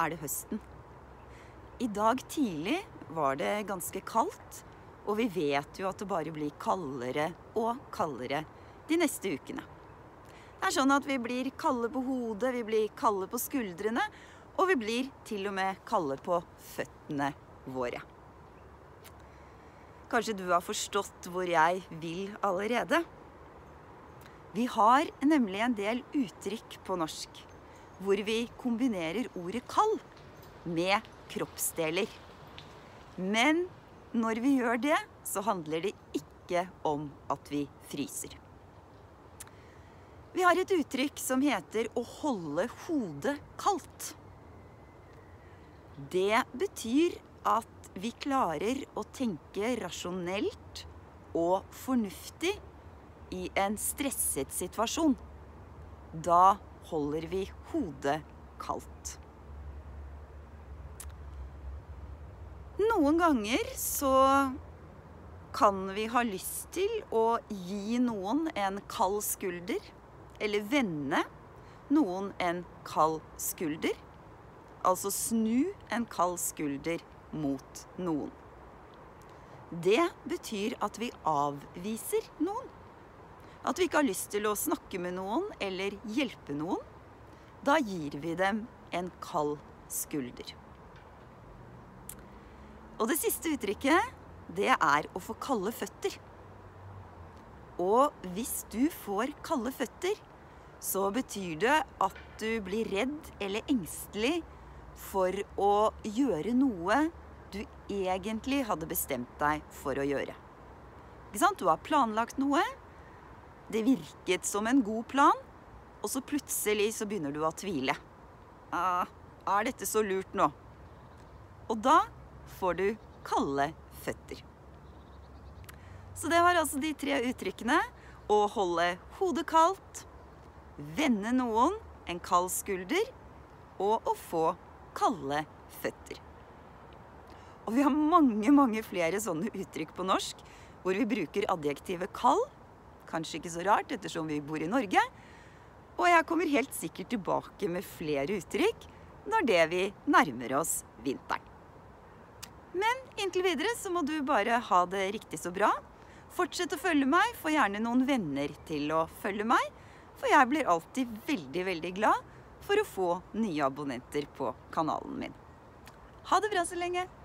er det høsten. I dag tidlig var det ganske kaldt, og vi vet jo at det bare blir kaldere og kaldere de neste ukene. Det er sånn at vi blir kalde på hodet, vi blir kalde på skuldrene, og vi blir til og med kalde på føttene våre. Kanskje du har forstått hvor jeg vil allerede? Vi har nemlig en del uttrykk på norsk, hvor vi kombinerer ordet kald med kroppsdeler. Men når vi gjør det, så handler det ikke om at vi fryser. Vi har et uttrykk som heter å holde hodet kaldt. Det betyr at vi klarer å tenke rasjonelt og fornuftig i en stresset situasjon. Da holder vi hodet kaldt. Noen ganger så kan vi ha lyst til å gi noen en kald skulder, eller vende noen en kald skulder, altså snu en kald skulder mot noen. Det betyr at vi avviser noen. At vi ikke har lyst til å snakke med noen eller hjelpe noen. Da gir vi dem en kald skulder. Og det siste uttrykket, det er å få kalde føtter. Og hvis du får kalde føtter, så betyr det at du blir redd eller engstelig for å gjøre noe du egentlig hadde bestemt deg for å gjøre. Ikke sant? Du har planlagt noe, det virket som en god plan, og så plutselig så begynner du å tvile. Er dette så lurt nå? Og da får du kalde føtter. Så det var altså de 3 uttrykkene: å holde hodet kaldt, vende noen en kald skulder, og å få kalde føtter. Og vi har mange flere sånne uttrykk på norsk, hvor vi bruker adjektivet kald. Kanskje ikke så rart, ettersom vi bor i Norge. Og jeg kommer helt sikkert tilbake med flere uttrykk når vi nærmer oss vinteren. Men inntil videre så må du bare ha det riktig så bra. Fortsett å følge meg, få gjerne noen venner til å følge meg, for jeg blir alltid veldig glad for å få nye abonnenter på kanalen min. Ha det bra så lenge!